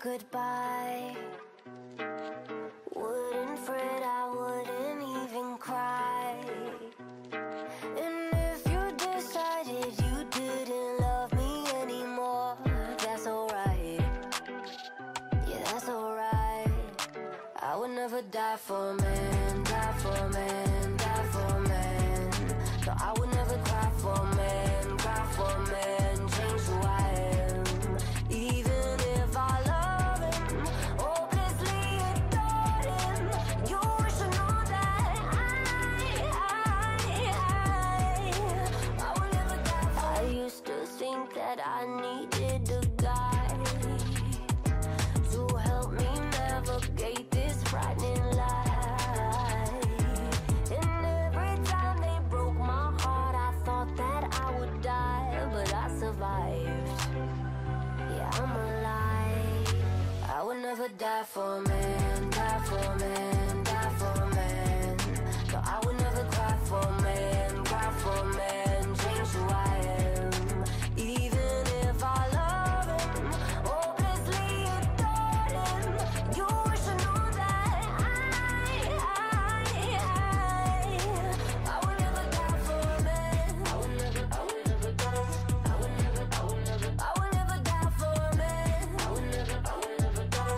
goodbye. Wouldn't fret, I wouldn't even cry. And if you decided you didn't love me anymore, that's alright. Yeah, that's alright. I would never die for a man, die for a man, die for a man. No, I would never cry for a man, cry for a man, change who I am. Even if I love him, hopelessly adore him, you should know that I would never die for. I used to think that I needed a guy to help me navigate this frightening life. And every time they broke my heart, I thought that I would die, but I survived. Yeah, I'm alive. I would never die for a man, die for a man, die for a man. No, I would never cry for a man, cry for a man, change who I am. Even if I love him, hopelessly adore him, you should know that I would never die for a man. I would never die. I would never die for a man. I would never die.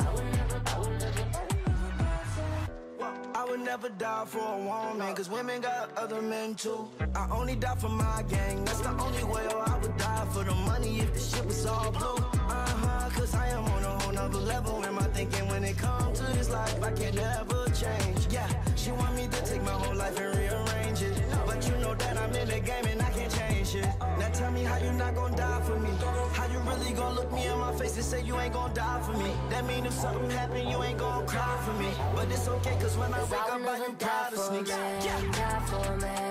I would never die for a woman, cause women got other men too. I only die for my gang, that's the only way. Or I would die for the money if the shit was all blue. Cause I am on a whole nother level in my thinking. When it comes to this life, I can never change. Yeah, she want me to take my whole life and rearrange it, but you know that I'm in the game and I can't change it. Now tell me how you not gonna die for me. How you really gonna look me in my face and say you ain't gonna die for me? That mean if something happen, you ain't gonna cry for me. But it's okay, cause when I wake up, I am proud of sneaks. Die for a man.